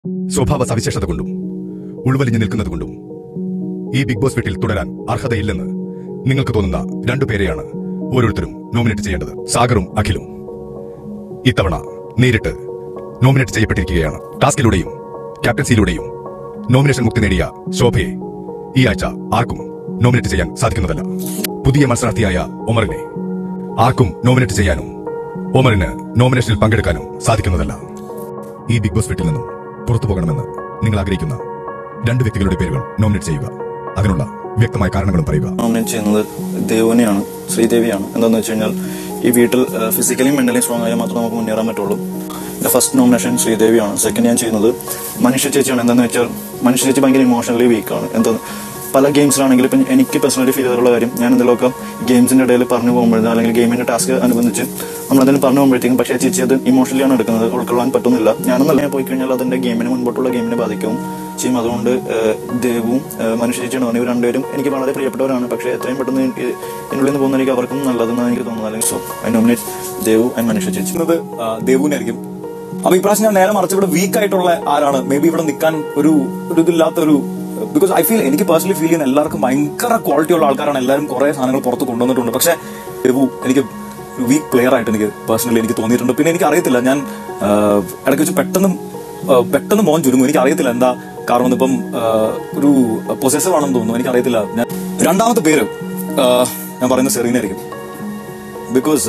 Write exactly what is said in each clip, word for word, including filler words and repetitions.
സ്വഭാവ സവിശേഷത കൊണ്ടും ഉൾവലിഞ്ഞു നിൽക്കുന്നതുകൊണ്ടും ഈ ബിഗ് ബോസ് വീട്ടിൽ തുടരാൻ അർഹതയില്ലെന്ന് നിങ്ങൾക്ക് തോന്നുന്ന രണ്ടുപേരെയാണ് ഓരോരുത്തരും നോമിനേറ്റ് ചെയ്യേണ്ടത്. സാഗറും അഖിലും ഇത്തവണ നേരിട്ട് നോമിനേറ്റ് ചെയ്യപ്പെട്ടിരിക്കുകയാണ്. ടാസ്കിലൂടെയും ക്യാപ്റ്റൻസിയിലൂടെയും നോമിനേഷൻ മുക്തി നേടിയ ശോഭയെ ഈ ആഴ്ച ആർക്കും നോമിനേറ്റ് ചെയ്യാൻ സാധിക്കുന്നതല്ല. പുതിയ മത്സരാർത്ഥിയായ ഒമറിനെ ആർക്കും നോമിനേറ്റ് ചെയ്യാനും ഒമറിന് നോമിനേഷനിൽ പങ്കെടുക്കാനും സാധിക്കുന്നതല്ല. ഈ ബിഗ് ബോസ് വീട്ടിൽ നിന്നും പുറത്തു പോകണമെന്ന് നിങ്ങൾ ആഗ്രഹിക്കുന്ന രണ്ട് വ്യക്തികളുടെ പേരുകൾ നോമിനേറ്റ് ചെയ്യുക. അതിനുള്ള വ്യക്തമായ കാരണങ്ങളും പറയുക. നോമിനേറ്റ് ചെയ്യുന്നത് ദേവുവിനെയാണ്, ശ്രീദേവിയാണ്. എന്താണെന്ന് വെച്ച് കഴിഞ്ഞാൽ ഈ വീട്ടിൽ ഫിസിക്കലിയും മെന്റലിയും സ്ട്രോങ് ആയാൽ മാത്രമേ നമുക്ക് മുന്നേറാൻ പറ്റുള്ളൂ. എൻ്റെ ഫസ്റ്റ് നോമിനേഷൻ ശ്രീദേവിയാണ്. സെക്കൻഡ് ഞാൻ ചെയ്യുന്നത് മനുഷ്യ ചേച്ചിയാണ്. എന്താണെന്ന് വെച്ചാൽ മനുഷ്യ ചേച്ചി ഭയങ്കര ഇമോഷണലി വീക്കാണ്. എന്താ പല ഗെയിംസിലാണെങ്കിലും ഇപ്പം എനിക്ക് പേഴ്സണലി ഫീൽ ചെയ്തിട്ടുള്ള കാര്യം, ഞാൻ എന്തെങ്കിലുമൊക്കെ ഗെയിംസിൻ്റെ ഇടയിൽ പറഞ്ഞു പോകുമ്പോഴേ അല്ലെങ്കിൽ ഗെയിമിൻ്റെ ടാസ്ക് അനുബന്ധിച്ച് നമ്മളതിന് പറഞ്ഞു പോകുമ്പോഴത്തേക്കും പക്ഷേ ചേച്ചി അത് ഇമോഷണലിയാണ് എടുക്കുന്നത്, ഉൾക്കൊള്ളാൻ പറ്റുന്നില്ല. ഞാനെന്നല്ല പോയി കഴിഞ്ഞാൽ അതിൻ്റെ ഗെയിമിന് മുൻപോട്ടുള്ള ഗെയിമിനെ ബാധിക്കും ചെയ്യും. അതുകൊണ്ട് ദേവും മനുഷ്യ ചേച്ചിയാണ് തോന്നി. ഇവർ രണ്ടുപേരും എനിക്ക് വളരെ പ്രിയപ്പെട്ടവരാണ്. പക്ഷേ എത്രയും പെട്ടെന്ന് എനിക്ക് എന്നുള്ളിൽ നിന്ന് പോകുന്ന എനിക്ക് അവർക്കും നല്ലതെന്നാണ് എനിക്ക് തോന്നുന്നത്. അല്ലെങ്കിൽ so I nominate Devu and മനുഷ്യ ചേച്ചി. ദേവുവിനായിരിക്കും. അപ്പൊ ഇപ്രാവശ്യം ഞാൻ നേരെ മറിച്ച് ഇവിടെ വീക്ക് ആയിട്ടുള്ള ആരാണ് മേ ബി ഇവിടെ നിൽക്കാൻ ഒരു ഒരു ഇതില്ലാത്തൊരു, ബിക്കോസ് ഐ ഫീൽ എനിക്ക് പേഴ്സണലി ഫീൽ ചെയ്യുന്ന എല്ലാവർക്കും ഭയങ്കര ക്വാളിറ്റി ഉള്ള ആൾക്കാരാണ്. എല്ലാവരും കുറെ സാധനങ്ങൾ പുറത്ത് കൊണ്ടുവന്നിട്ടുണ്ട്. പക്ഷേ ദേവു എനിക്ക് വീക്ക് പ്ലെയർ ആയിട്ട് എനിക്ക് പേഴ്സണലി എനിക്ക് തോന്നിയിട്ടുണ്ട്. പിന്നെ എനിക്ക് അറിയത്തില്ല, ഞാൻ ഇടയ്ക്ക് വെച്ച് പെട്ടെന്ന് പെട്ടെന്ന് മോൻ ചുരുങ്ങും. എനിക്ക് അറിയത്തില്ല എന്താ കാരണം. ഇപ്പം ഒരു പൊസസീവ് ആണെന്ന് തോന്നുന്നു, എനിക്കറിയത്തില്ല. ഞാൻ രണ്ടാമത്തെ പേര് ഞാൻ പറയുന്നത് സെറീന ആയിരിക്കും. ബിക്കോസ്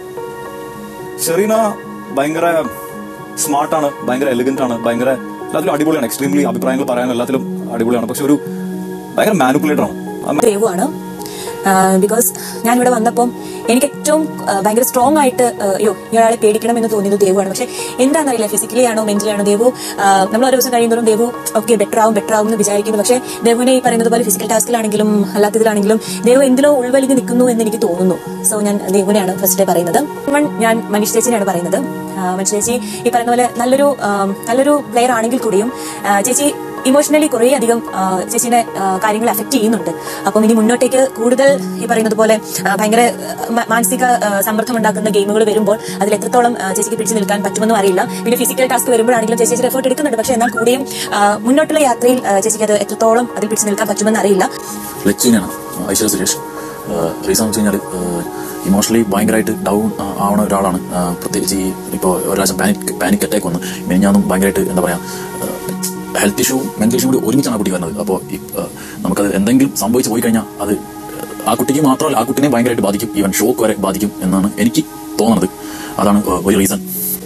സെറീന ഭയങ്കര സ്മാർട്ടാണ്, ഭയങ്കര എലിഗന്റ് ആണ്, ഭയങ്കര എല്ലാത്തിലും അടിപൊളിയാണ്. എക്സ്ട്രീംലി അഭിപ്രായങ്ങൾ പറയാൻ എല്ലാത്തിലും അടിപൊളിയാണ്. പക്ഷെ ഒരു ഭയങ്കര മാനിപ്പുലേറ്റർ ആണ്. ദേവുവാണ്. ബിക്കോസ് ഞാനിവിടെ വന്നപ്പം എനിക്ക് ഏറ്റവും ഭയങ്കര സ്ട്രോങ് ആയിട്ട് അയ്യോ ഇയാളെ പേടിക്കണം എന്ന് തോന്നിയത് ദേവുവാണ്. പക്ഷെ എന്താണെന്നറിയില്ല, ഫിസിക്കലി ആണോ മെന്റലി ആണോ ദേവു നമ്മൾ ഓരോ ദിവസം കഴിയുന്നതും ദേവു ഓക്കെ ബെറ്റർ ആവും ബെറ്റർ ആവും എന്ന് വിചാരിക്കുന്നു. പക്ഷെ ദേവുവിനെ ഈ പറയുന്നത് പോലെ ഫിസിക്കൽ ടാസ്കിലാണെങ്കിലും അല്ലാത്തതിലാണെങ്കിലും ദേവു എന്തിലോ ഉൾവലിഞ്ഞ് നിൽക്കുന്നു എന്ന് എനിക്ക് തോന്നുന്നു. സോ ഞാൻ ദേവുവിനെയാണ് ഫസ്റ്റ് പറയുന്നത്. ഞാൻ മനുഷ്യ ചേച്ചിനെയാണ് പറയുന്നത്. മനുഷ്യ ചേച്ചി ഈ പറയുന്ന പോലെ നല്ലൊരു നല്ലൊരു പ്ലെയർ ആണെങ്കിൽ കൂടിയും ചേച്ചി ഇമോഷണലി കുറേ അധികം ചേച്ചിയുടെ കാര്യങ്ങൾ അഫക്ട് ചെയ്യുന്നുണ്ട്. അപ്പം ഇനി മുന്നോട്ടേക്ക് കൂടുതൽ ഈ പറയുന്നത് പോലെ ഭയങ്കര മാനസിക സമ്മർദ്ദം ഉണ്ടാക്കുന്ന ഗെയിമുകൾ വരുമ്പോൾ അതിൽ എത്രത്തോളം ചേച്ചിക്ക് പിടിച്ചു നിൽക്കാൻ പറ്റുമെന്നും അറിയില്ല. പിന്നെ ഫിസിക്കൽ ടാസ്ക് വരുമ്പോഴാണെങ്കിലും ചേച്ചി ചേച്ചി എഫേർട്ട് എടുക്കുന്നുണ്ട്. പക്ഷെ എന്നാൽ കൂടിയും മുന്നോട്ടുള്ള യാത്രയിൽ ചേച്ചിക്ക് അത് എത്രത്തോളം അതിൽ പിടിച്ചു നിൽക്കാൻ പറ്റുമെന്ന് അറിയില്ല. ഐശ്വര്യ സുരേഷ് റീസൺ വെച്ച് കഴിഞ്ഞാൽ ഇമോഷണലി ഭയങ്കരമായിട്ട് ഡൗൺ ആവണ ഒരാളാണ്. പ്രത്യേകിച്ച് ഈ ഇപ്പോൾ ഒരാഴ്ച പാനിക് പാനിക് അറ്റാക്ക് വന്നു മെനിഞ്ഞാന്നും ഭയങ്കരമായിട്ട് എന്താ പറയുക ഹെൽത്ത് ഇഷ്യൂ മെന്റൽ ഇഷ്യൂ കൂടി ഒരുമിച്ചാണ് ആ കുട്ടി വരുന്നത്. അപ്പോൾ നമുക്കത് എന്തെങ്കിലും സംഭവിച്ചു പോയി കഴിഞ്ഞാൽ അത് ആ കുട്ടിക്ക് മാത്രമല്ല ആ കുട്ടിനെ ഭയങ്കരമായിട്ട് ബാധിക്കും, ഈവൻ ഷോക്ക് വരെ ബാധിക്കും എന്നാണ് എനിക്ക് തോന്നുന്നത്. അതാണ് ഒരു റീസൺ.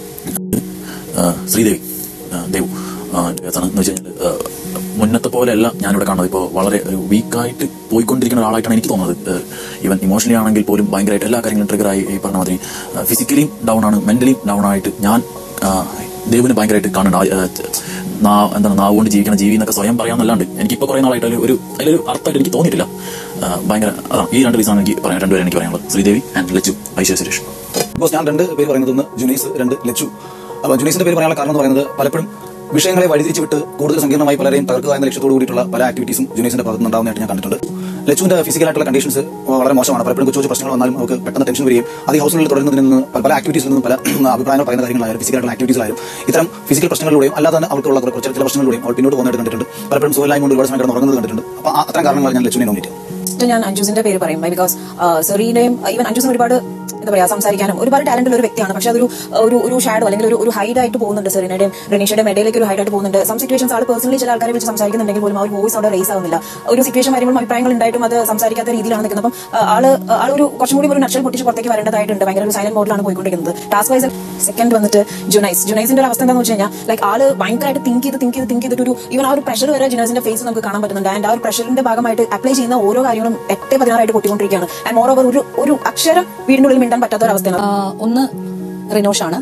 ശ്രീദേവി ദേവു എന്ന് വെച്ച് കഴിഞ്ഞാൽ മുന്നത്തെ പോലെയല്ല ഞാനിവിടെ കാണുന്നത്. ഇപ്പോൾ വളരെ ഒരു വീക്കായിട്ട് പോയിക്കൊണ്ടിരിക്കുന്ന ഒരാളായിട്ടാണ് എനിക്ക് തോന്നുന്നത്. ഈവൻ ഇമോഷണലി ആണെങ്കിൽ പോലും ഭയങ്കരമായിട്ട് എല്ലാ കാര്യങ്ങളും ട്രിഗറായി ഈ പറഞ്ഞ മാതിരി ഫിസിക്കലിയും ഡൗൺ ആണ്, മെന്റലിയും ഡൗൺ ആയിട്ട് ഞാൻ ദേവിനെ ഭയങ്കരമായിട്ട് കാണുന്നുണ്ട്. നാ എന്താണ് നാവ് കൊണ്ട് ജീവിക്കണം ജീവി എന്നൊക്കെ സ്വയം പറയാമെന്നല്ലാണ്ട് എനിക്കിപ്പോൾ കുറേ നാളായിട്ട് ഒരു അതിലൊരു അർത്ഥമായിട്ട് എനിക്ക് തോന്നിയിട്ടില്ല. ഭയങ്കര അതാണ് ഈ രണ്ട് റീസൺ എനിക്ക് പറയാം. രണ്ടുപേരും എനിക്ക് പറയാനുള്ളത് ശ്രീദേവി ആൻഡ് ലച്ചു ഐശ്വര്യ സുരേഷ്. ബിക്കോസ് ഞാൻ രണ്ട് പേര് പറയുന്നത് ഒന്ന് ജുനൈസ്, രണ്ട് ലച്ചു. അപ്പോൾ ജുനൈസിന്റെ പേര് പറയാനുള്ള കാരണം എന്ന് പറയുന്നത് പലപ്പോഴും വിഷയങ്ങളെ വഴിതിരിച്ച് വിട്ട് കൂടുതൽ സങ്കീർണ്ണമായി പലരെയും തകർക്കുക എന്ന ലക്ഷ്യത്തോട് കൂടിയിട്ടുള്ള പല ആക്ടിവിറ്റീസും ജുനൈസിന്റെ ഭാഗത്തുനിന്നുണ്ടാവുന്നതായിട്ട് ഞാൻ കണ്ടിട്ടുണ്ട്. ലച്ചുവിന്റെ ഫിസിക്കലായിട്ടുള്ള കണ്ടീഷൻസ് വളരെ മോശമാണ്. പലപ്പോഴും കൊച്ചു പ്രശ്നങ്ങൾ വന്നാലും നമുക്ക് പെട്ടെന്ന് ടെൻഷൻ വരികയും അത് ഈ ഹൗസിനുള്ളിൽ തുടരുന്നതിൽ നിന്ന് പല ആക്ടിവിറ്റീസിൽ നിന്നും പല അഭിപ്രായങ്ങൾ പറയുന്ന കാര്യങ്ങളായാലും ഫിസിക്കലായിട്ടുള്ള ആക്ടിവിറ്റീസിലായാലും ഇത്തരം ഫിസിക്കൽ പ്രശ്നങ്ങളിലൂടെയും അല്ലാതെ തന്നെ അവർക്കുള്ള കുറച്ച് ചില പ്രശ്നങ്ങളിലൂടെയും അവർ പിന്നോട്ട് പോകുന്നതായിട്ട് കണ്ടിട്ടുണ്ട്. പലപ്പോഴും സുഖലായി കൊണ്ട് ഒരുപാട് സമയം കിടന്ന് ഉറങ്ങുന്നത് കണ്ടിട്ടുണ്ട്. അപ്പോൾ അത്തരം കാരണങ്ങളാണ് ഞാൻ ലച്ചുവിനെ നോമിനേറ്റ് ചെയ്യുന്നത്. ഞാൻ അഞ്ജുസിന്റെ പേര് പറയും. ബിക്കോസ് സെറീനയും ഈവൻ അഞ്ജുസും ഒരുപാട് എന്താ പറയാ സംസാരിക്കാനും ഒരുപാട് ടാലന്റ് ഉള്ള ഒരു വ്യക്തിയാണ്. പക്ഷെ അതൊരു ഒരു ഒരു ഷാഡോ അല്ലെങ്കിൽ ഒരു ഒരു ഹൈഡ് ആയിട്ട് പോകുന്നുണ്ട്. സെറീനയുടെയും റെനീഷയുടെയും ഇടയിലേക്ക് ഒരു ഹൈഡ് ആയിട്ട് പോകുന്നുണ്ട്. സം സിറ്റുവേഷൻസ് ആൾ പേഴ്സണലി ചില ആൾക്കാരെ വെച്ച് സംസാരിക്കുന്നുണ്ടെങ്കിൽ പോലും ആ ഒരു വോയിസ് അവിടെ റേസ് ആവുന്നില്ല. ഒരു സിറ്റുവേഷൻ വരുമ്പോൾ അഭിപ്രായങ്ങൾ ഉണ്ടായിട്ടും അത് സംസാരിക്കാത്ത രീതിയിലാണ് നിൽക്കുന്നത്. അപ്പം ആള് ആളൊരു കുറച്ചും കൂടി ഒരു നക്ഷൽ പൊട്ടിച്ച് പുറത്തേക്ക് വരേണ്ടതായിട്ടുണ്ട്. ഭയങ്കര ഒരു സൈലന്റ് മോഡിലാണ് പോയിക്കൊണ്ടിരിക്കുന്നത്. ടാസ്ക് വൈസ് സെക്കൻഡ് വന്നിട്ട് ജുനൈസ്. ജുനൈസിന്റെ ഒരു അവസ്ഥ എന്താണെന്ന് വെച്ച് കഴിഞ്ഞാൽ ലൈക്ക് ആള് ഭയങ്കരമായിട്ട് തിങ്ക് ചെയ്ത് തിങ്ക് ചെയ്ത് തിങ്ക് ചെയ്തിട്ട് ഒരു ഈവൻ ആ ഒരു പ്രഷർ വരെ ജുനൈസിന്റെ ഫേസ് നമുക്ക് കാണാൻ പറ്റുന്നുണ്ട്. ആൻഡ് ആ ഒരു പ്രഷറിന്റെ ഭാഗമായിട്ട് അപ്ലൈ ചെയ്യുന്ന ഓരോ കാര്യങ്ങളും എട്ട് പതിനാറായിട്ട് പൊട്ടിക്കൊണ്ടിരിക്കുകയാണ്. ആൻഡ് മോർ ഓവർ ഒരു ഒരു അക്ഷരം വീടിന്റെ ഉള്ളിൽ മിണ്ടാൻ പറ്റാത്ത ഒരു അവസ്ഥയാണ്. ഒന്ന് റിനോഷാണ്.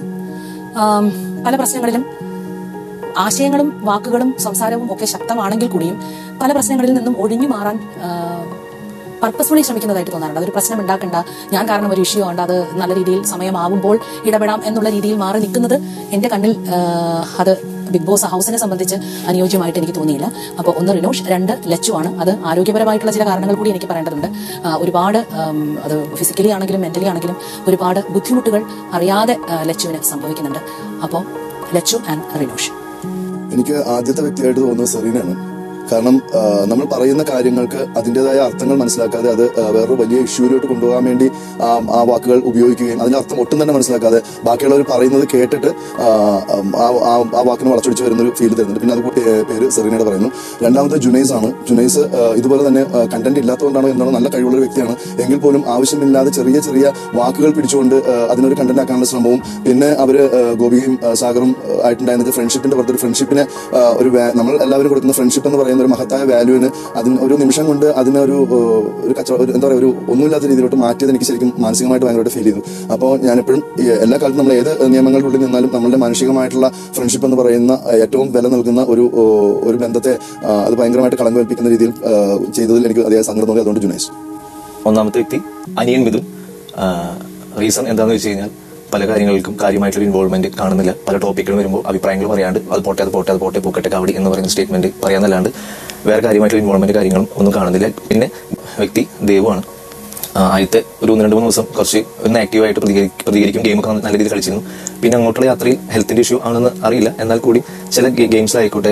പല പ്രശ്നങ്ങളിലും ആശയങ്ങളും വാക്കുകളും സംസാരവും ഒക്കെ ശക്തമാണെങ്കിൽ കൂടിയും പല പ്രശ്നങ്ങളിൽ നിന്നും ഒഴിഞ്ഞു മാറാൻ പർപ്പസ്ഫുള്ളി ശ്രമിക്കുന്നതായിട്ട് തോന്നാറുണ്ട്. അതൊരു പ്രശ്നം ഉണ്ടാക്കണ്ട, ഞാൻ കാരണം ഒരു ഇഷ്യൂ ഉണ്ട്, അത് നല്ല രീതിയിൽ സമയമാവുമ്പോൾ ഇടപെടാം എന്നുള്ള രീതിയിൽ മാറി നിൽക്കുന്നത് എൻ്റെ കണ്ണിൽ അത് ബിഗ് ബോസ് ഹൗസിനെ സംബന്ധിച്ച് അനുയോജ്യമായിട്ട് എനിക്ക് തോന്നിയില്ല. അപ്പോൾ ഒന്ന് റിനോഷ്, രണ്ട് ലച്ചുവാണ്. അത് ആരോഗ്യപരമായിട്ടുള്ള ചില കാരണങ്ങൾ കൂടി എനിക്ക് പറയേണ്ടതുണ്ട്. ഒരുപാട് അത് ഫിസിക്കലി ആണെങ്കിലും മെന്റലി ആണെങ്കിലും ഒരുപാട് ബുദ്ധിമുട്ടുകൾ അറിയാതെ ലച്ചുവിന് സംഭവിക്കുന്നുണ്ട്. അപ്പോൾ ലച്ചു ആൻഡ് റിനോഷ്. എനിക്ക് ആദ്യത്തെ വ്യക്തിയായിട്ട് തോന്നുന്നത് സെറീനയാണ്. കാരണം നമ്മൾ പറയുന്ന കാര്യങ്ങൾക്ക് അതിൻ്റെതായ അർത്ഥങ്ങൾ മനസ്സിലാക്കാതെ അത് വേറൊരു വലിയ ഇഷ്യൂവിലോട്ട് കൊണ്ടുപോകാൻ വേണ്ടി ആ വാക്കുകൾ ഉപയോഗിക്കുകയും അതിന്റെ അർത്ഥം ഒട്ടും തന്നെ മനസ്സിലാക്കാതെ ബാക്കിയുള്ളവർ പറയുന്നത് കേട്ടിട്ട് ആ വാക്കിന് വളച്ചൊടിച്ച് വരുന്നൊരു ഫീൽ തരുന്നുണ്ട്. പിന്നെ അതുകൂടി പേര് സെറീനയുടെ പറയുന്നു. രണ്ടാമത്തെ ജുനൈസ് ആണ്. ജുനൈസ് ഇതുപോലെ തന്നെ കണ്ടന്റ് ഇല്ലാത്തതുകൊണ്ടാണോ എന്താണ് നല്ല കഴിവുള്ള വ്യക്തിയാണ്. എങ്കിൽ പോലും ആവശ്യമില്ലാതെ ചെറിയ ചെറിയ വാക്കുകൾ പിടിച്ചുകൊണ്ട് അതിനൊരു കണ്ടന്റ് ആക്കാനുള്ള ശ്രമവും പിന്നെ അവര് ഗോപിയും സാഗറും ആയിട്ടുണ്ടായിരുന്നത് ഫ്രണ്ട്ഷിപ്പിന്റെ പുറത്തൊരു ഫ്രണ്ട്ഷിപ്പിന് ഒരു നമ്മൾ എല്ലാവരും കൊടുക്കുന്ന ഫ്രണ്ട്ഷിപ്പ് എന്ന് പറയുന്ന ഒരു മഹത്തായ വാല്യൂവിന് അതിന് ഒരു നിമിഷം കൊണ്ട് അതിനൊരു ഒരു കച്ചവടം എന്താ പറയുക ഒരു ഒന്നുമില്ലാത്ത രീതിയിലോട്ട് മാറ്റിയത് എനിക്ക് ശരിക്കും മാനസികമായിട്ട് ഭയങ്കരമായിട്ട് ഫീൽ ചെയ്തു. അപ്പോൾ ഞാനെപ്പോഴും എല്ലാ കാലത്തും നമ്മൾ ഏത് നിയമങ്ങളുടെ നിന്നാലും നമ്മളുടെ മാനുഷികമായിട്ടുള്ള ഫ്രണ്ട്ഷിപ്പ് എന്ന് പറയുന്ന ഏറ്റവും വില നൽകുന്ന ഒരു ഒരു ബന്ധത്തെ അത് ഭയങ്കരമായിട്ട് കളങ്കമേൽപ്പിക്കുന്ന രീതിയിൽ ചെയ്തതിൽ എനിക്ക് അതിയായ സങ്കടം തോന്നി. അതുകൊണ്ട് ജുനൈസ്. ഒന്നാമത്തെ വ്യക്തി അനിയൻ മിഥുൻ. റീസൺ എന്താണെന്ന് വെച്ച് കഴിഞ്ഞാൽ പല കാര്യങ്ങൾക്കും കാര്യമായിട്ടൊരു ഇൻവോൾവ്മെന്റ് കാണുന്നില്ല. പല ടോപ്പിക്കുകൾ വരുമ്പോൾ അഭിപ്രായങ്ങൾ പറയാണ്ട് അത് പോട്ടെ അത് പോട്ടെ അത് പോട്ടെ പൂക്കട്ടെ കാവടി എന്ന് പറയുന്ന സ്റ്റേറ്റ്മെന്റ് പറയാന്നല്ലാണ്ട് വേറെ കാര്യമായിട്ടുള്ള ഇൻവോൾവ്മെന്റ് കാര്യങ്ങളും ഒന്നും കാണുന്നില്ല. പിന്നെ വ്യക്തി ദേവുവാണ്. ആദ്യത്തെ ഒരു ഒന്ന് രണ്ട് മൂന്ന് ദിവസം കുറച്ച് ഒന്ന് ആക്റ്റീവായിട്ട് പ്രതികരിക്കും ഗെയിമൊക്കെ നല്ല രീതിയിൽ കളിച്ചിരുന്നു. പിന്നെ അങ്ങോട്ടുള്ള യാത്രയിൽ ഹെൽത്തിന്റെ ഇഷ്യൂ ആണെന്ന് അറിയില്ല. എന്നാൽ കൂടി ചില ഗെയിംസിലായിക്കോട്ടെ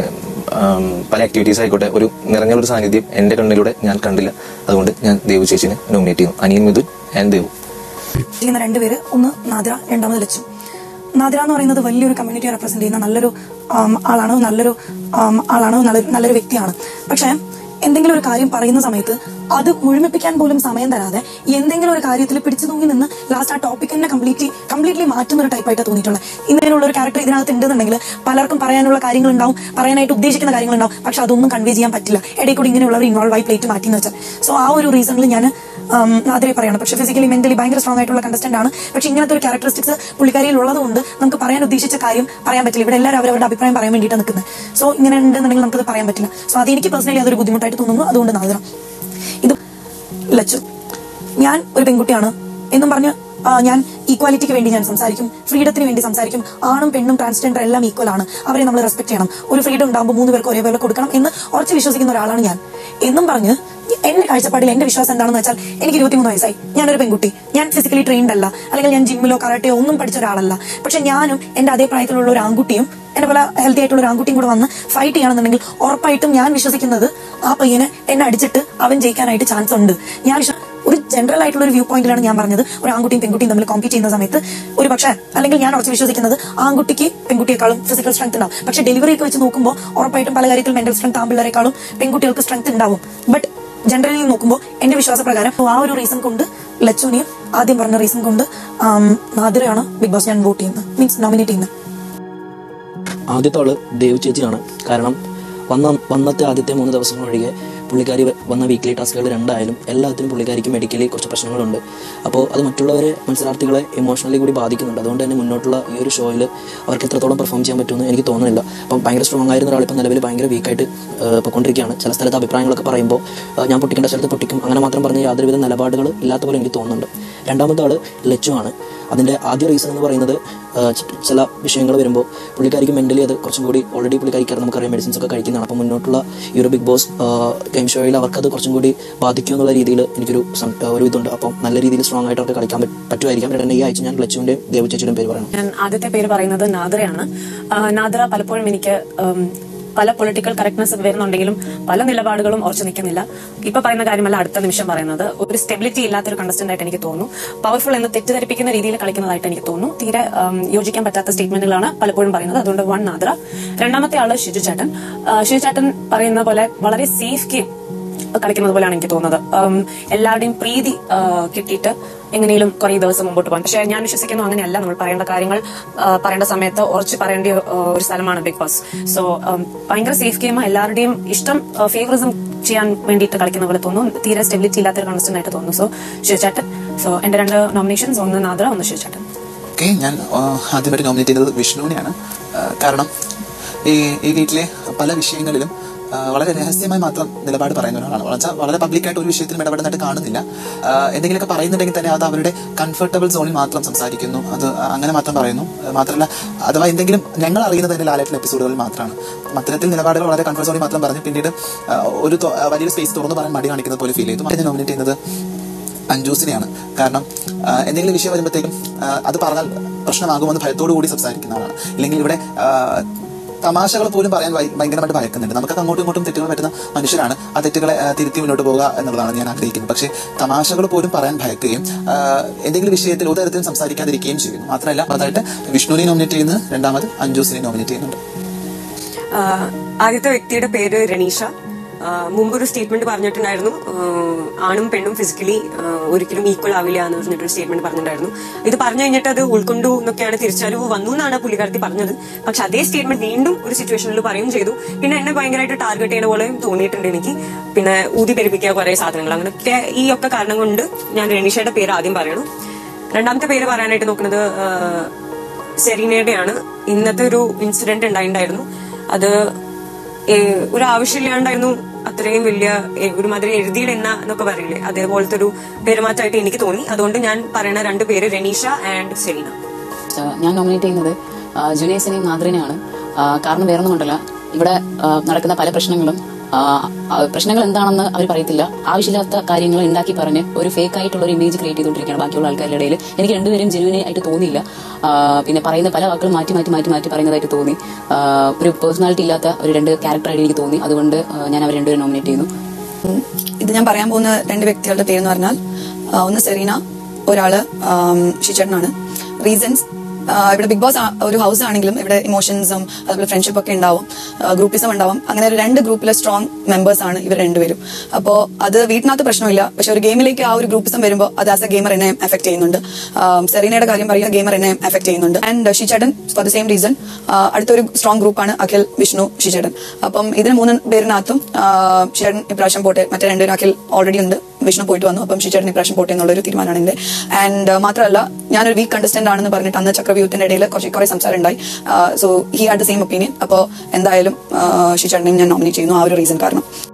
പല ആക്ടിവിറ്റീസ് ആയിക്കോട്ടെ ഒരു നിറഞ്ഞ ഒരു സാന്നിധ്യം എന്റെ കണ്ണിലൂടെ ഞാൻ കണ്ടില്ല. അതുകൊണ്ട് ഞാൻ ദേവു ചേച്ചിനെ നോമിനേറ്റ് ചെയ്യുന്നു. അനിയൻ മിഥുൻ ആൻഡ് ദേവു. ചെയ്യുന്ന രണ്ടുപേര്, ഒന്ന് നാദ്ര, രണ്ടാമത് ലച്ചു. നാദ്ര എന്ന് പറയുന്നത് വലിയൊരു കമ്മ്യൂണിറ്റിയെ റെപ്രസെന്റ് ചെയ്യുന്ന നല്ലൊരു ആളാണ്, നല്ലൊരു ആളാണ്, നല്ലൊരു വ്യക്തിയാണ്. പക്ഷെ എന്തെങ്കിലും ഒരു കാര്യം പറയുന്ന സമയത്ത് അത് മുഴുമിപ്പിക്കാൻ പോലും സമയം തരാതെ എന്തെങ്കിലും ഒരു കാര്യത്തിൽ പിടിച്ചു തൂങ്ങി നിന്ന് ലാസ്റ്റ് ആ ടോപ്പിക് തന്നെ കംപ്ലീറ്റ്ലി കംപ്ലീറ്റ്ലി മാറ്റുന്ന ഒരു ടൈപ്പായിട്ട് തോന്നിയിട്ടുള്ളത്. ഇങ്ങനെയുള്ള ഒരു ക്യാരക്ടർ ഇതിനകത്ത് ഉണ്ടെന്നുണ്ടെങ്കിൽ പലർക്കും പറയാനുള്ള കാര്യങ്ങളുണ്ടാവും, പറയാനായിട്ട് ഉദ്ദേശിക്കുന്ന കാര്യങ്ങളുണ്ടാവും. പക്ഷെ അതൊന്നും കൺവേ ചെയ്യാൻ പറ്റില്ല. ഇടയിൽ കൂടി ഇങ്ങനെയുള്ളവർ ഇൻവോൾവ് ആയി പ്ലേറ്റ് മാറ്റി എന്ന് വെച്ചാൽ. സോ ആ ഒരു റീസണിൽ ഞാൻ നാദ്രയെ പറയണം. പക്ഷെ ഫിസിക്കലി മെന്റലി ഭയങ്കര സ്ട്രോങ് ആയിട്ടുള്ള കണ്ടസ്റ്റന്റ് ആണ്. പക്ഷെ ഇങ്ങനത്തെ ഒരു ക്യാരക്ടറിസ്റ്റിക്സ് പുള്ളിക്കാരിയിൽ ഉള്ളതുകൊണ്ട് നമുക്ക് പറയാൻ ഉദ്ദേശിച്ച കാര്യം പറയാൻ പറ്റില്ല. ഇവിടെ എല്ലാവരും അവരവരുടെ അഭിപ്രായം പറയാൻ വേണ്ടിയിട്ട് നിൽക്കുന്നത്. സോ ഇങ്ങനെ ഉണ്ടെന്നുണ്ടെങ്കിൽ നമുക്കത് പറയാൻ പറ്റില്ല. സോ അത് എനിക്ക് പേഴ്സണലി അതൊരു ബുദ്ധിമുട്ടായിട്ട് തോന്നുന്നു. അതുകൊണ്ട് നാദ്ര. ഇത് ലച്ചു. ഞാൻ ഒരു പെൺകുട്ടിയാണ് എന്നും പറഞ്ഞ് ഞാൻ ഈക്വാലിറ്റിക്ക് വേണ്ടി ഞാൻ സംസാരിക്കും, ഫ്രീഡത്തിന് വേണ്ടി സംസാരിക്കും. ആണും പെണ്ണും ട്രാൻസ്ജെൻഡർ എല്ലാം ഈക്വൽ ആണ്, അവരെ നമ്മൾ റെസ്പെക്ട് ചെയ്യണം. ഒരു ഫ്രീഡം ഉണ്ടാകുമ്പോൾ മൂന്ന് പേർക്ക് ഒരേപോലെ കൊടുക്കണം എന്ന് ഉറച്ച് വിശ്വസിക്കുന്ന ഒരാളാണ് ഞാൻ. എന്നും പറഞ്ഞ് എന്റെ കാഴ്ചപ്പാടിൽ എന്റെ വിശ്വാസം എന്താണെന്ന് വെച്ചാൽ എനിക്ക് ഇരുപത്തിമൂന്ന് വയസ്സായി, ഞാനൊരു പെൺകുട്ടി, ഞാൻ ഫിസിക്കലി ട്രെയിൻഡ് അല്ല, അല്ലെങ്കിൽ ഞാൻ ജിമ്മിലോ കരാട്ടയോ ഒന്നും പഠിച്ച ഒരാളല്ല. പക്ഷെ ഞാനും എന്റെ അതേ പ്രായത്തിലുള്ള ഒരു ആൺകുട്ടിയും എന്നെ പോലെ ഹെൽത്തി ആയിട്ടുള്ള ഒരു ആൺകുട്ടിയും കൂടെ വന്ന് ഫൈറ്റ് ചെയ്യുകയാണെന്നുണ്ടെങ്കിൽ ഉറപ്പായിട്ടും ഞാൻ വിശ്വസിക്കുന്നത് ആ പയ്യനെ എന്നെ അടിച്ചിട്ട് അവൻ ജയിക്കാനായിട്ട് ചാൻസ് ഉണ്ട്. ഞാൻ ഒരു ജനറൽ ആയിട്ടുള്ള ഒരു വ്യൂ പോയിന്റിലാണ് ഞാൻ പറഞ്ഞത്. ഒരു ആൺകുട്ടിയും പെൺകുട്ടിയും തമ്മിൽ കോമ്പീറ്റ് ചെയ്യുന്ന സമയത്ത് ഒരു പക്ഷേ അല്ലെങ്കിൽ ഞാൻ ഉറച്ച് വിശ്വസിക്കുന്നത് ആൺകുട്ടിക്ക് പെൺകുട്ടിയെക്കാളും ഫിസിക്കൽ സ്ട്രെങ്ത് ഉണ്ടാവും. പക്ഷെ ഡെലിവറിയൊക്കെ വെച്ച് നോക്കുമ്പോൾ ഉറപ്പായിട്ടും പല കാര്യത്തിൽ മെന്റൽ സ്ട്രെങ്ത് ആൺപിള്ളേരെക്കാളും പെൺകുട്ടികൾക്ക് സ്ട്രെങ്ത് ഉണ്ടാവും. ബട്ട് ജനറലി നോക്കുമ്പോൾ എന്റെ വിശ്വാസപ്രകാരം ആ ഒരു റീസൺ കൊണ്ട് ലച്ചുനെയും ആദ്യം പറഞ്ഞ റീസൺ കൊണ്ട് നാദ്രയാണ് ബിഗ് ബോസ് ഞാൻ വോട്ട് ചെയ്യുന്നത്, മീൻസ് നോമിനേറ്റ് ചെയ്യുന്നത്. ആദ്യത്തെ ആള് ദേവ് ചേച്ചിയാണ്. കാരണം വന്ന വന്നത്തെ ആദ്യത്തെ മൂന്ന് ദിവസം ഒഴികെ പുള്ളിക്കാരി വന്ന വീക്ക്ലി ടാസ്കുകൾ രണ്ടായാലും എല്ലാത്തിനും പുള്ളിക്കാരിക്ക് മെഡിക്കലി കുറച്ച് പ്രശ്നങ്ങളുണ്ട്. അപ്പോൾ അത് മറ്റുള്ളവരെ മത്സരാർത്ഥികളെ ഇമോഷണലി കൂടി ബാധിക്കുന്നുണ്ട്. അതുകൊണ്ട് തന്നെ മുന്നോട്ടുള്ള ഈ ഒരു ഷോയിൽ അവർക്ക് എത്രത്തോളം പെർഫോം ചെയ്യാൻ പറ്റുമെന്ന് എനിക്ക് തോന്നുന്നില്ല. അപ്പം ഭയങ്കര സ്ട്രോങ് ആയിരുന്ന ഒരാളിപ്പോൾ നിലവിൽ ഭയങ്കര വീക്കായിട്ട് പോയിക്കൊണ്ടിരിക്കുകയാണ്. ചില സ്ഥലത്ത് അഭിപ്രായങ്ങളൊക്കെ പറയുമ്പോൾ ഞാൻ പൊട്ടിക്കേണ്ട സ്ഥലത്ത് പൊട്ടിക്കും, അങ്ങനെ മാത്രം പറഞ്ഞ് യാതൊരുവിധ നിലപാടുകൾ ഇല്ലാത്ത പോലെ എനിക്ക് തോന്നുന്നുണ്ട്. രണ്ടാമത്തെ ആൾ ലച്ചു ആണ്. അതിൻ്റെ ആദ്യ റീസൺ എന്ന് പറയുന്നത് ചില വിഷയങ്ങൾ വരുമ്പോൾ പുള്ളിക്കാരിക്ക് മെൻ്റലി അത് കുറച്ചും കൂടി ഓൾറെഡി പുള്ളിക്കാരിക്ക് നമുക്കറിയാം മെഡിസിൻസ് ഒക്കെ കഴിക്കുന്നതാണ്. അപ്പോൾ മുന്നോട്ടുള്ള ഈ ഒരു ബിഗ് ബോസ് ഗെയിം ഷോയിൽ അവർക്കത് കുറച്ചും കൂടി ബാധിക്കും എന്നുള്ള രീതിയിൽ എനിക്കൊരു ഒരു ഇതുണ്ട്. അപ്പം നല്ല രീതിയിൽ സ്ട്രോങ് ആയിട്ട് അവർക്ക് കളിക്കാൻ പറ്റുമായിരിക്കും. രണ്ട് ഈ ആഴ്ച ഞാൻ ലച്ചുവിൻ്റെയും ദേവു ചേച്ചിയുടെയും പേര് പറയണം. ഞാൻ ആദ്യത്തെ പേര് പറയുന്നത് നാദ്രയാണ്. നാദ്ര പലപ്പോഴും എനിക്ക് പല പൊളിറ്റിക്കൽ കറക്റ്റ്നെസ് വരുന്നുണ്ടെങ്കിലും പല നിലപാടുകളും ഉറച്ചു നിൽക്കുന്നില്ല. ഇപ്പൊ പറയുന്ന കാര്യമല്ല അടുത്ത നിമിഷം പറയുന്നത്. ഒരു സ്റ്റെബിലിറ്റി ഇല്ലാത്തൊരു കണ്ടസ്റ്റന്റ് ആയിട്ട് എനിക്ക് തോന്നുന്നു. പവർഫുൾ എന്ന് തെറ്റിദ്ധരിപ്പിക്കുന്ന രീതിയിൽ കളിക്കുന്നതായിട്ട് എനിക്ക് തോന്നുന്നു. തീരെ യോജിക്കാൻ പറ്റാത്ത സ്റ്റേറ്റ്മെന്റുകളാണ് പലപ്പോഴും പറയുന്നത്. അതുകൊണ്ട് വൺ നാദ്ര. രണ്ടാമത്തെ ആള് ഷിജു ചേട്ടൻ. ഷിജു ചേട്ടൻ പറയുന്ന പോലെ വളരെ സേഫ് ഗെയിം കളിക്കുന്നത് പോലെയാണ് എനിക്ക് തോന്നുന്നത്. എല്ലാവരുടെയും പ്രീതി കിട്ടിയിട്ട് എങ്ങനെയും കുറെ ദിവസം മുമ്പോട്ട് പോകാൻ. പക്ഷെ ഞാൻ വിശ്വസിക്കുന്നു അങ്ങനെയല്ല. നമ്മൾ പറയേണ്ട കാര്യങ്ങൾ പറയേണ്ട സമയത്ത് ഉറച്ച് പറയേണ്ട ഒരു സ്ഥലമാണ് ബിഗ് ബോസ്. സോ ഭയങ്കര സേഫ് ഗെയിം, എല്ലാവരുടെയും ഇഷ്ടം ഫേവറിസം ചെയ്യാൻ വേണ്ടിയിട്ട് കളിക്കുന്ന പോലെ തോന്നുന്നു. തീരെ സ്റ്റെബിലിറ്റി ഇല്ലാത്തൊരു കൺസ്റ്റന്റ് ആയിട്ട് തോന്നുന്നു. സോ ശിവചാട്ടൻ. സോ എന്റെ രണ്ട് നോമിനേഷൻസ്, ഒന്ന് നാദ്ര, ഒന്ന് ശിവചാട്ടൻ. ഓക്കെ, ഞാൻ ആദ്യമായിട്ട് നോമിനേറ്റ് ചെയ്യുന്നത് വിഷ്ണുവിനെയാണ്. കാരണം ഈ ഈ വീട്ടിലെ പല വിഷയങ്ങളിലും വളരെ രഹസ്യമായി മാത്രം നിലപാട് പറയുന്ന ഒരാളാണ്. വെച്ചാൽ വളരെ പബ്ലിക്കായിട്ട് ഒരു വിഷയത്തിലും ഇടപെടുന്നതായിട്ട് കാണുന്നില്ല. എന്തെങ്കിലുമൊക്കെ പറയുന്നുണ്ടെങ്കിൽ തന്നെ അത് അവരുടെ കംഫർട്ടബിൾ സോണിൽ മാത്രം സംസാരിക്കുന്നു, അത് അങ്ങനെ മാത്രം പറയുന്നു. മാത്രമല്ല അഥവാ എന്തെങ്കിലും ഞങ്ങൾ അറിയുന്നത് തന്നെ ലാലേട്ടൻ എപ്പിസോഡുകളിൽ മാത്രമാണ്. അത്തരത്തിൽ നിലപാടുകൾ വളരെ കംഫർട്ട് സോണിൽ മാത്രം പറഞ്ഞ് പിന്നീട് ഒരു വലിയൊരു സ്പേസ് തുറന്നു പറയാൻ മടി കാണിക്കുന്നത് പോലെ ഫീൽ ചെയ്തു. ഞാൻ നോമിനേറ്റ് ചെയ്യുന്നത് അഞ്ജൂസിനെയാണ്. കാരണം എന്തെങ്കിലും വിഷയം വരുമ്പോഴത്തേക്കും അത് പറഞ്ഞാൽ പ്രശ്നമാകുമെന്ന് ഭയത്തോടു കൂടി സംസാരിക്കുന്ന ആളാണ്. ഇല്ലെങ്കിൽ ഇവിടെ തമാശകൾ പോലും പറയാൻ ഭയ- ഭയങ്കരമായിട്ട് ഭയക്കുന്നുണ്ട്. നമുക്കൊക്കെ അങ്ങോട്ടും ഇങ്ങോട്ടും തെറ്റുകൾ പറ്റുന്ന മനുഷ്യരാണ്. ആ തെറ്റുകളെ ആ, തിരുത്തി മുന്നോട്ട് പോകുക എന്നുള്ളതാണ് ഞാൻ ആഗ്രഹിക്കുന്നത്. പക്ഷേ തമാശകൾ പോലും പറയാൻ ഭയക്കുകയും ആ, എന്തെങ്കിലും വിഷയത്തിൽ ഒരു തരത്തിലും സംസാരിക്കാതിരിക്കുകയും ചെയ്യുന്നു. മാത്രമല്ല അതായിട്ട് വിഷ്ണുവിനെ നോമിനേറ്റ് ചെയ്യുന്നത്, രണ്ടാമത് അഞ്ജൂസിനെ നോമിനേറ്റ് ചെയ്യുന്നുണ്ട്. ആഹ് ആദ്യത്തെ വ്യക്തിയുടെ പേര് രനീഷ. ആഹ് മുമ്പൊരു സ്റ്റേറ്റ്മെന്റ് പറഞ്ഞിട്ടുണ്ടായിരുന്നു, ആഹ് ആണും പെണ്ണും ഫിസിക്കലി ഒരിക്കലും ഈക്വൽ ആവില്ല എന്ന് പറഞ്ഞിട്ടൊരു സ്റ്റേറ്റ്മെന്റ് പറഞ്ഞിട്ടുണ്ടായിരുന്നു. ഇത് പറഞ്ഞു കഴിഞ്ഞിട്ട് അത് ഉൾക്കൊണ്ടു എന്നൊക്കെയാണ്, തിരിച്ചറിവ് വന്നു എന്നാണ് പുള്ളിക്കാരത്തി പറഞ്ഞത്. പക്ഷെ അതേ സ്റ്റേറ്റ്മെന്റ് വീണ്ടും ഒരു സിറ്റുവേഷനിൽ പറയുകയും ചെയ്തു. പിന്നെ എന്നെ ഭയങ്കരമായിട്ട് ടാർഗറ്റ് ചെയ്യുന്ന പോലെ തോന്നിയിട്ടുണ്ട് എനിക്ക്. പിന്നെ ഊതി പെരുപ്പിക്കുക കുറെ സാധനങ്ങൾ, അങ്ങനെയൊക്കെ ഈ ഒക്കെ കാരണം കൊണ്ട് ഞാൻ രനീഷയുടെ പേര് ആദ്യം പറയണം. രണ്ടാമത്തെ പേര് പറയാനായിട്ട് നോക്കുന്നത് ആഹ് സെറീനയുടെയാണ്. ഇന്നത്തെ ഒരു ഇൻസിഡന്റ് ഉണ്ടായിട്ടുണ്ടായിരുന്നു. അത് ഏഹ് ഒരു ആവശ്യമില്ലാണ്ടായിരുന്നു. അത്രയും വലിയ ഏഹ് ഒരുമാതിരി എഴുതിയിടുന്ന എന്നൊക്കെ പറയില്ലേ, അതേപോലത്തെ ഒരു പെരുമാറ്റമായിട്ട് എനിക്ക് തോന്നി. അതുകൊണ്ട് ഞാൻ പറയുന്ന രണ്ട് പേര് രനീഷ ആൻഡ് സെറീന. ഞാൻ നോമിനേറ്റ് ചെയ്യുന്നത് ജുനേസിനെയും നാദ്രിനെയാണ്. കാരണം വേറൊന്നും കൊണ്ടല്ല, ഇവിടെ ആ, നടക്കുന്ന പല പ്രശ്നങ്ങളും ആ, ആ, പ്രശ്നങ്ങൾ എന്താണെന്ന് അവർ പറയത്തില്ല. ആവശ്യമില്ലാത്ത കാര്യങ്ങൾ ഉണ്ടാക്കി പറഞ്ഞ് ഒരു ഫേക്ക് ആയിട്ടുള്ള ഒരു ഇമേജ് ക്രിയേറ്റ് ചെയ്തുകൊണ്ടിരിക്കുകയാണ് ബാക്കിയുള്ള ആൾക്കാരുടെ ഇടയിൽ. എനിക്ക് രണ്ടുപേരും ജെനുവിനെ ആയിട്ട് തോന്നിയില്ല. ആ, പിന്നെ പറയുന്ന പല വാക്കുകളും മാറ്റി മാറ്റി മാറ്റി മാറ്റി പറയുന്നതായിട്ട് തോന്നി. ആ, ഒരു പേഴ്സണാലിറ്റി ഇല്ലാത്ത ഒരു രണ്ട് ക്യാരക്ടറായിട്ട് എനിക്ക് തോന്നി. അതുകൊണ്ട് ആ, ഞാൻ അവർ രണ്ടുപേരും നോമിനേറ്റ് ചെയ്യുന്നു. ഇത് ഞാൻ പറയാൻ പോകുന്ന രണ്ട് വ്യക്തികളുടെ പേരെന്ന് പറഞ്ഞാൽ ആ, ഒന്ന് സെറീന, ഒരാള് ഷിച്ചേട്ടനാണ്. റീസൺസ്, ഇവിടെ ബിഗ് ബോസ് ഒരു ഹൗസ് ആണെങ്കിലും ഇവിടെ ഇമോഷൻസും അതുപോലെ ഫ്രണ്ട്ഷിപ്പ് ഒക്കെ ഉണ്ടാവും, ഗ്രൂപ്പിസം ഉണ്ടാവും. അങ്ങനെ ഒരു രണ്ട് ഗ്രൂപ്പിലെ സ്ട്രോങ് മെമ്പേഴ്സ് ആണ് ഇവർ രണ്ടുപേരും. അപ്പോൾ അത് വീട്ടിനകത്ത് പ്രശ്നമില്ല, പക്ഷെ ഒരു ഗെയിമിലേക്ക് ആ ഒരു ഗ്രൂപ്പിസം വരുമ്പോൾ അത് ആസ് എ ഗെയിമർ എന്നെ എഫക്ട് ചെയ്യുന്നുണ്ട്. സെറീനയുടെ കാര്യം പറയുക, ഗെയിമർ എന്നെ എഫക്ട് ചെയ്യുന്നുണ്ട്. ആൻഡ് ഷിച്ചേട്ടൻ ഫോർ ദ സെയിം റീസൺ. അടുത്തൊരു സ്ട്രോങ് ഗ്രൂപ്പാണ് അഖിൽ, വിഷ്ണു, ഷിച്ചേട്ടൻ. അപ്പം ഇതിന് മൂന്ന് പേരിനകത്തും ഷിച്ചേട്ടൻ ഇപ്രാവശ്യം പോട്ടെ, മറ്റേ രണ്ടുപേരും അഖിൽ ഓൾറെഡി ഉണ്ട്, വിഷ്ണു പോയിട്ട് വന്നു. അപ്പം ഷിച്ചേട്ടൻ ഇപ്രാവശ്യം പോട്ടെ എന്നുള്ള ഒരു തീരുമാനമാണ് എന്റെ. ആൻഡ് മാത്രമല്ല, ഞാനൊരു വീക്ക് കണ്ടസ്റ്റന്റ് ആണെന്ന് പറഞ്ഞിട്ട് അന്ന് ചക്രവ്യൂഹത്തിന്റെ ഇടയിൽ കുറച്ച് കുറെ സംസാരം ഉണ്ടായി. So he had the same opinion. അപ്പോൾ എന്തായാലും ഷിച്ചേട്ടനെയും ഞാൻ നോമിനേറ്റ് ചെയ്യുന്നു, ആ ഒരു റീസൺ കാരണം.